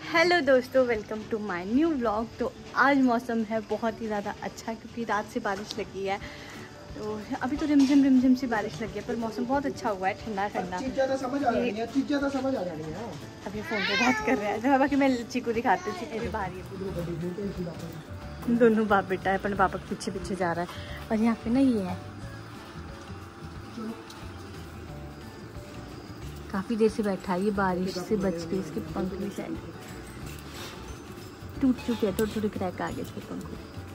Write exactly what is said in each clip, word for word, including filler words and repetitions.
Hello दोस्तों, welcome to my new vlog. तो आज मौसम है बहुत ही ज़्यादा अच्छा क्योंकि रात से बारिश लगी है। तो अभी तो रिमझिम रिमझिम सी बारिश लगी है पर मौसम बहुत अच्छा हुआ है, ठंडा ठंडा। अभी फ़ोन पे बात कर रहे हैं तो बाकी मैं चीकू दिखाती हूँ। चीकू भी बाहर है, दोनों बाप बेटा है, अपने पापा के पीछे पीछे जा रहा है। और यहाँ पे ना ये है, काफ़ी देर से बैठा है, ये बारिश से बच के इसके पंख भी शायद टूट चुके हैं, थोड़ी थोड़ी क्रैक आ गए इसके पंखों।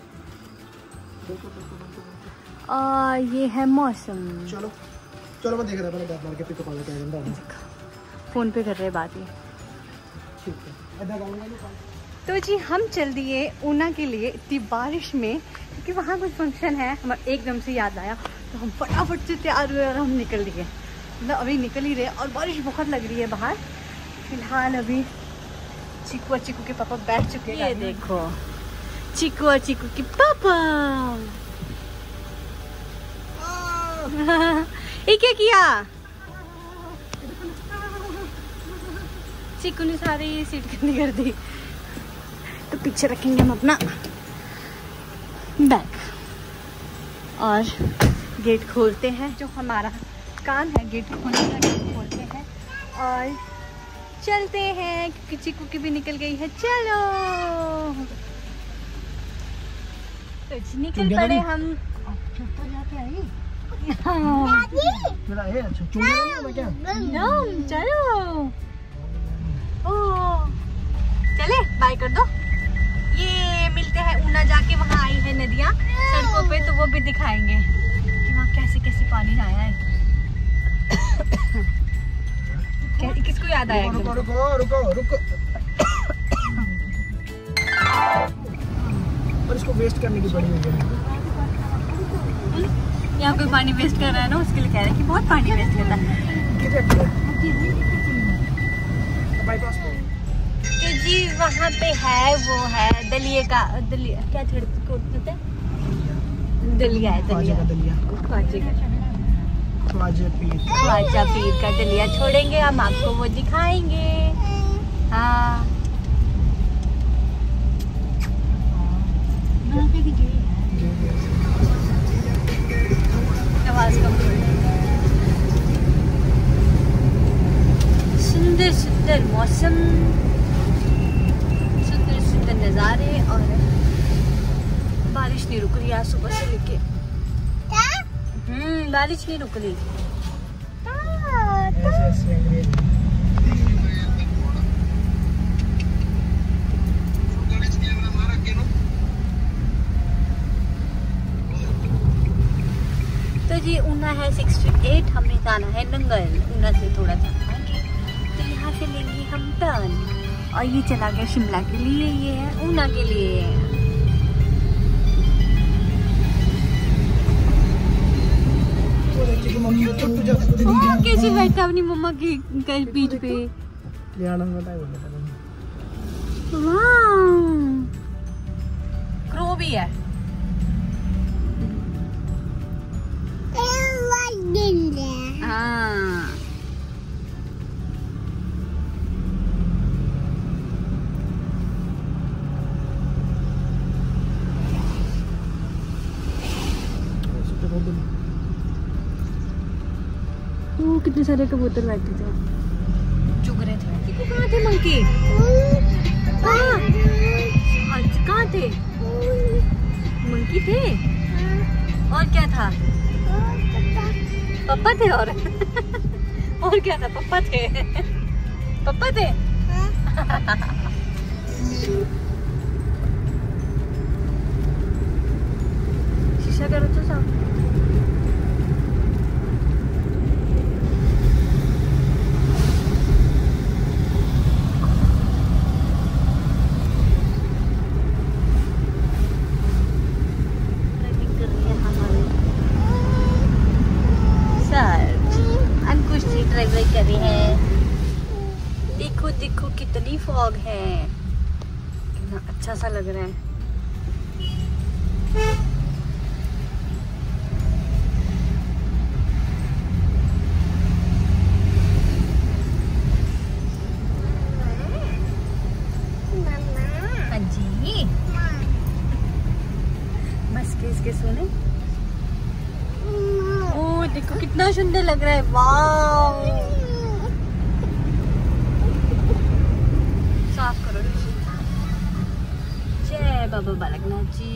और ये है मौसम। चलो चलो मैं देख रहा था बात मार के पिक पाले क्या गंदा है। फोन पे कर रहे हैं बात ये। ठीक है इधर आऊंगा। तो जी हम चल दिए ऊना के लिए इतनी बारिश में क्योंकि वहाँ कुछ फंक्शन है। हमें एकदम से याद आया तो हम फटाफट से तैयार हुए और हम निकल दिए। मतलब अभी निकल ही रहे और बारिश बहुत लग रही है बाहर। फिलहाल अभी चीकू और चीकू के पापा बैठ चुके हैं। ये देखो चीकू और चीकू के पापा। ये क्या किया? चीकू ने सारी सीट गंदी कर दी। तो पीछे रखेंगे हम अपना बैग और गेट खोलते हैं। जो हमारा काम है गेट खोलने का, गेट खोलते हैं और चलते हैं क्योंकि चीकू की भी निकल गई है। चलो तो निकल पड़े हम। चलो ओ चले बाय कर दो। ये मिलते हैं ऊना जाके, वहाँ आई है नदियाँ सड़कों पे तो वो भी दिखाएंगे कि वहाँ कैसे कैसे पानी आया है। किसको याद आया? रुको रुको रुको रुको और इसको वेस्ट करने की बड़ी हुई है। यहाँ कोई पानी वेस्ट कर रहा है ना, उसके लिए कह रहे हैं कि बहुत पानी वेस्ट करता है। तो जी वहाँ पे है वो है दलिए का दलिया, क्या छड़ते हैं? दलिया है, दलिया दलिया ख्वाजे का ख्वाजा पीर ख्वाजा पीर का दलिया छोड़ेंगे हम, आपको वो दिखाएंगे। हाँ आवाज कम। सुंदर सुंदर मौसम, सुंदर सुंदर नज़ारे और बारिश नहीं रुक रही है सुबह से लेके। हम्म बारिश नहीं रुक रही। तो जी ऊना है सिक्सटी एट, हमें जाना है नंगल। ऊना से थोड़ा सा आगे तो यहाँ से लेंगे हम टर्न और ये चला गया शिमला के लिए, ये है ऊना के लिए। कैसे बैठा अपनी मम्मा की पीठ पे। क्रो भी है। हाँ ओ, कितने सारे कबूतर बैठे थे, चुग रहे थे। कहाँ थे मंकी? कहाँ कहाँ थे? मंकी थे और क्या था? पप्पा थे और और क्या था? पप्पा थे पप्पा थे शीशा करो तो साफ। ड्राइवर कर रहे हैं। देखो देखो कितनी फॉग है, कितना अच्छा सा लग रहा है। के सोने। ओ देखो कितना सुंदर लग रहा है, वाव। साफ करो। जय बाबा बालकनाथ जी।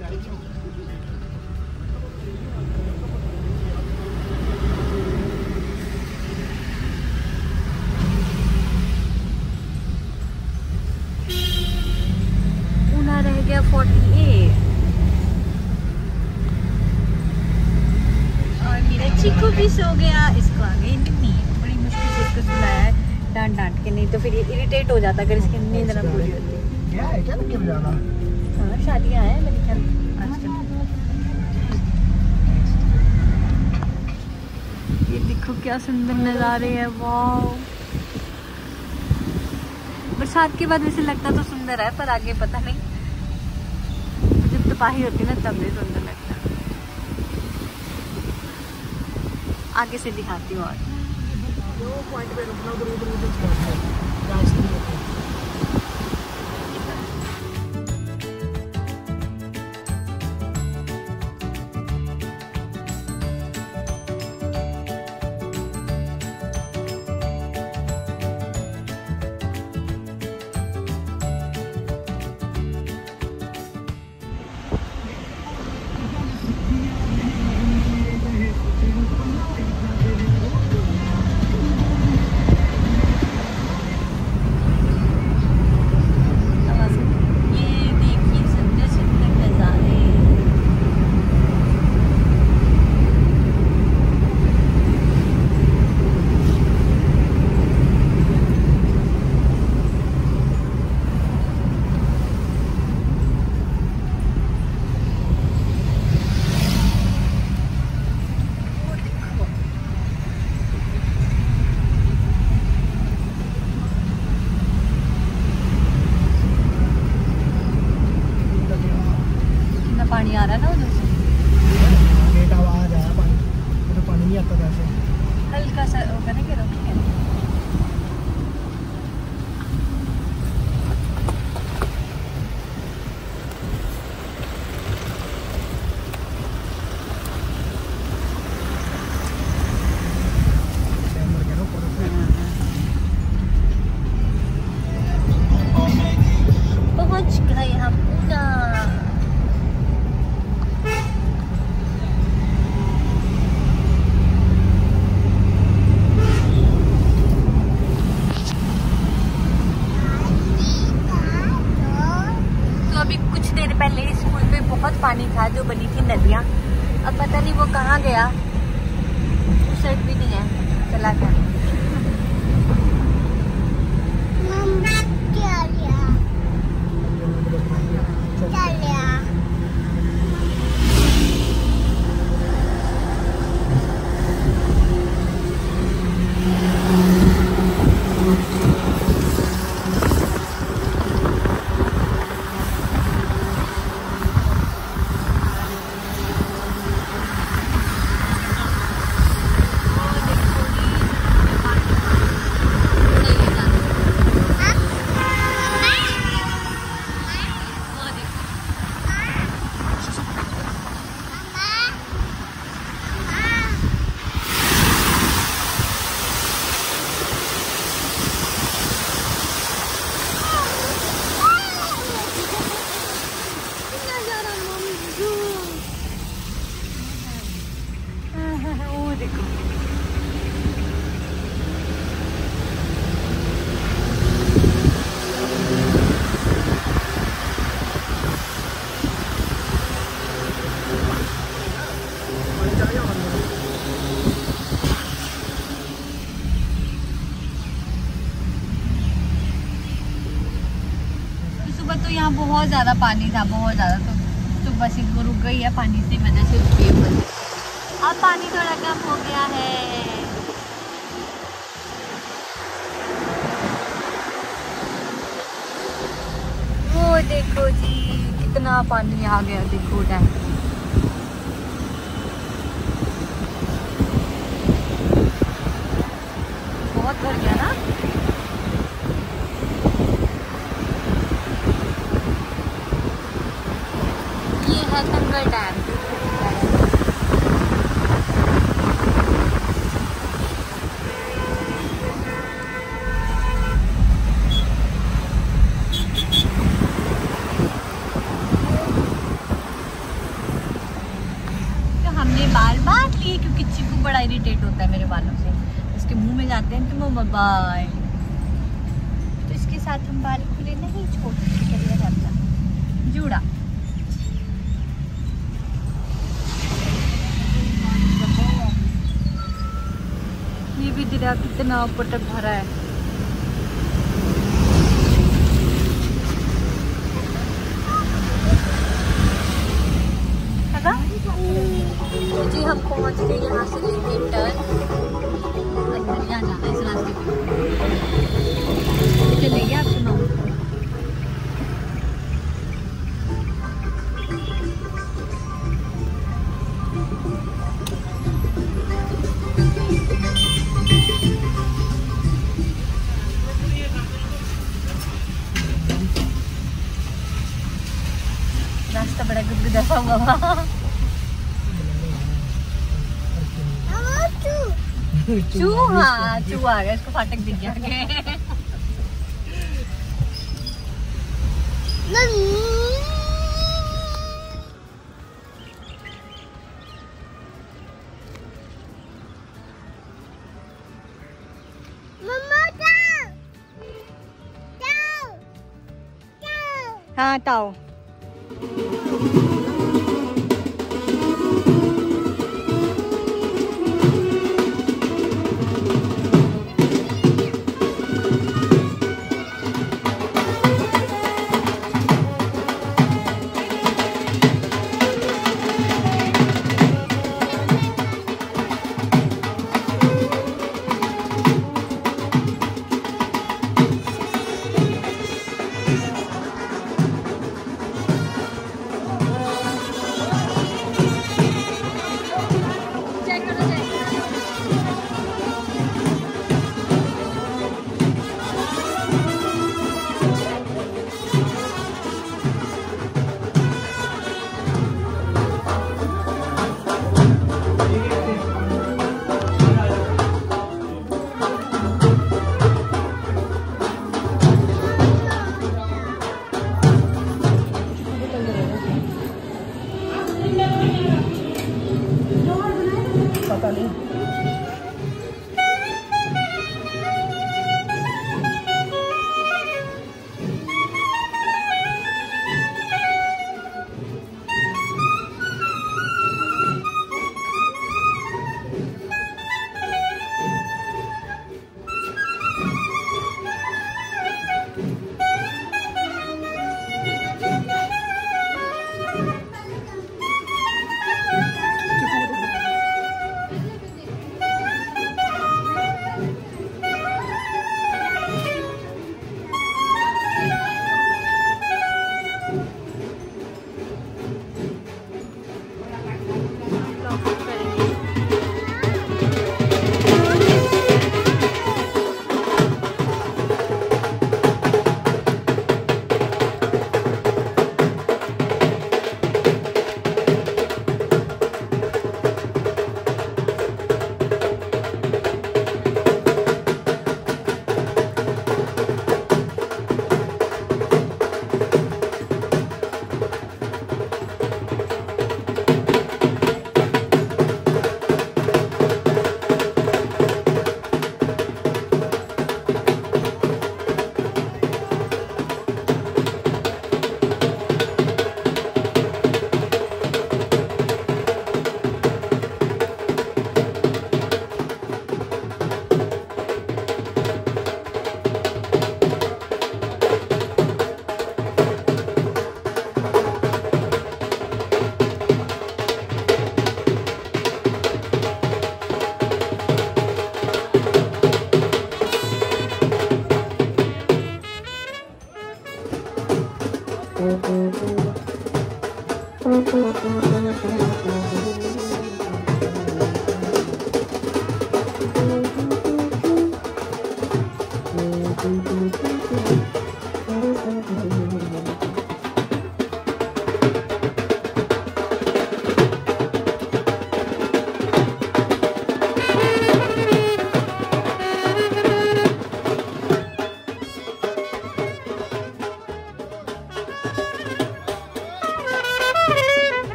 ऊना रह गया अड़तालीस। और मेरा चिकू भी सो गया। इसको आ गई नींद, बड़ी मुश्किल से इसको सुलाया है डांट डांट के, नहीं तो फिर ये इरिटेट हो जाता अगर इसकी नींद ना पूरी होती। क्या है, क्या क्यों जाना? हाँ शादियाँ हैं मेरे ख्याल आजकल। ये देखो क्या सुंदर नज़ारे हैं, वाह। बरसात के बाद वैसे लगता तो सुंदर है, पर आगे पता नहीं, जब तबाही होती है ना तब भी सुंदर लगता है। आगे से दिखाती हूँ। और जो पॉइंट पे रुकना उधर उधर उधर चलना है रास्ते में। पानी आ रहा है ना उधर से, लेट आवाज आया पानी, तो पानी नहीं आता वैसे। हल्का सा वो करेंगे, रोकेंगे। पहुंच गए हम ऊना। पहले स्कूल पे बहुत पानी था, जो बनी थी नदियाँ, अब पता नहीं वो कहाँ गया। उस साइड भी नहीं है, चला गया। क्या लिया? क्या लिया? तो यहाँ बहुत ज़्यादा पानी था, बहुत ज़्यादा, तो तो बस वो रुक गई है पानी की वजह से, रुकी है बस। अब पानी थोड़ा कम हो गया है। वो देखो जी कितना पानी आ गया, देखो डैम। बहुत भर गया ना। ये है जंगल डैम। तो हमने बाल बांट लिए क्योंकि चिकू बड़ा इरिटेट होता है मेरे बालों से, इसके मुंह में जाते हैं तो मम्मा बाय। तो इसके साथ हम बाल खुले नहीं छोड़ दिया जाता। जूड़ा ये भी दरिया कितना पटक भरा है। तो जी हम पहुंच गए यहाँ से लेके टर्न अंदर यहाँ जाना है इस रास्ते पे। चलेंगे आप सुनो। रास्ता बड़ा गुदगुदा सा हुआ। चूहा चूहा आ गया, इसको फाटक दिख गया आगे। हाँ ताओ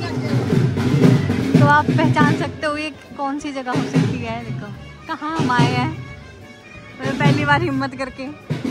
तो आप पहचान सकते हो ये कौन सी जगह हो सकती है। देखो कहाँ हम आए हैं, मतलब पहली बार हिम्मत करके।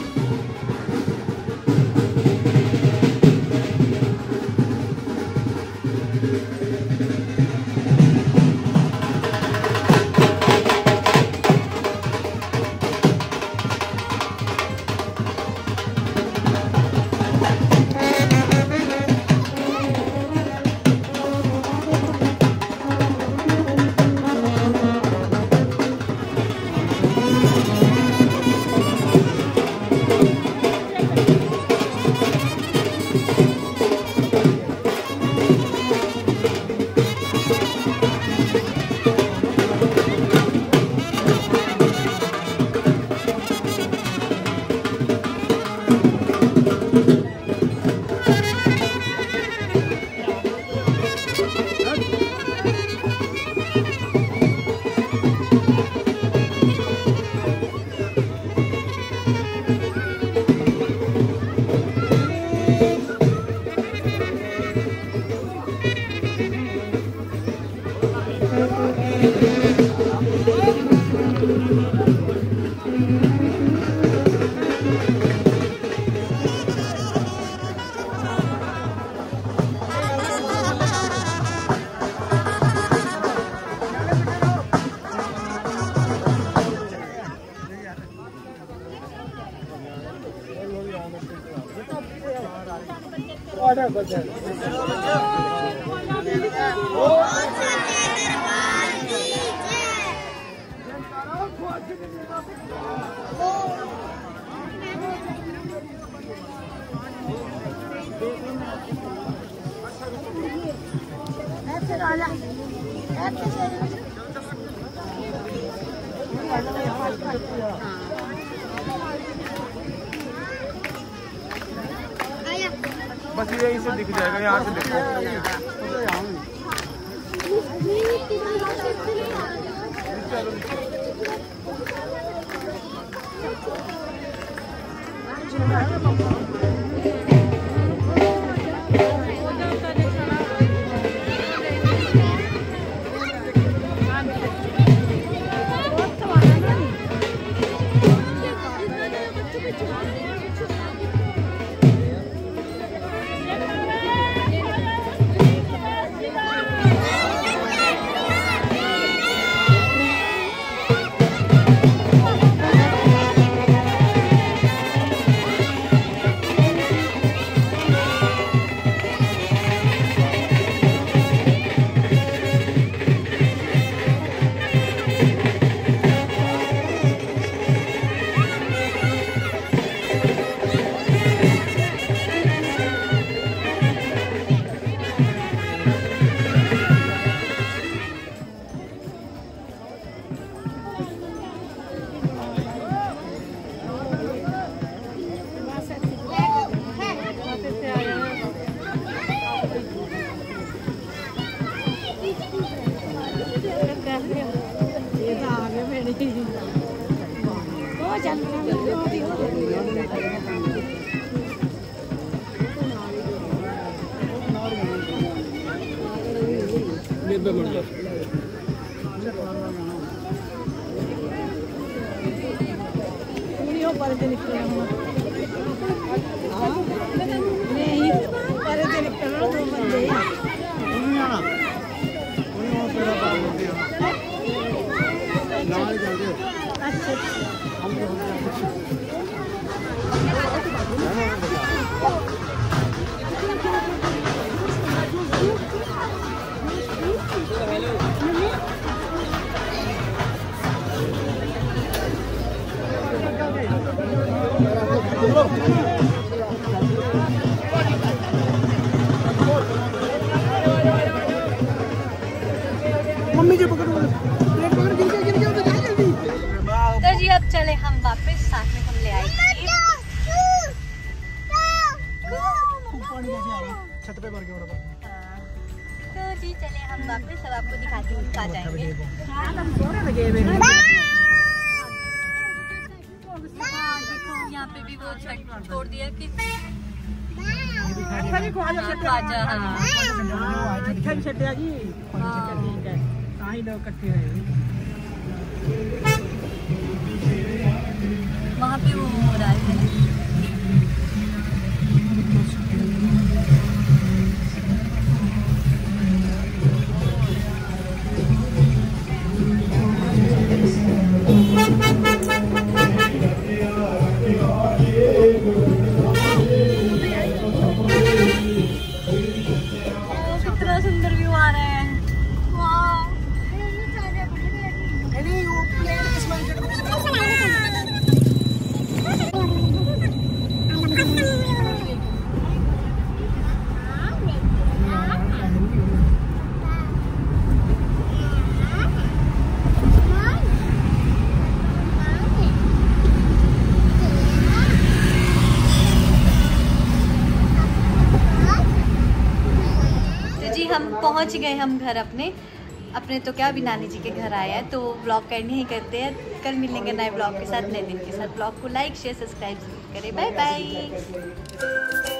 बस यही से दिख जाएगा, यहाँ से देखो। मम्मी जी पकड़ो, प्लेट पकड़, गिर गया गिर गया तो जाए जल्दी। तो जी अब चले हम वापस, साथ में हम ले आए छत पे भर के। तो जी चले हम वापस, अब आपको दिखाते हैं कहाँ जाएंगे। यहाँ पे भी वो छोड़ दिया कि अच्छा जी ख्वाजा ख्वाजा, हाँ। अच्छा जी छड्डिया जी ठीक है ਤਾਂ ਹੀ लोग इकट्ठे हुए वहाँ पे वो हो रहा है। कितना सुंदर व्यू आ रहा है। वाह। नहीं वो प्लेन जी हम पहुंच गए हम घर अपने अपने तो क्या अभी नानी जी के घर आए हैं, तो ब्लॉग करने ही करते हैं। कल मिलेंगे नए ब्लॉग के साथ, नए दिन के साथ। ब्लॉग को लाइक शेयर सब्सक्राइब करें। Bye bye.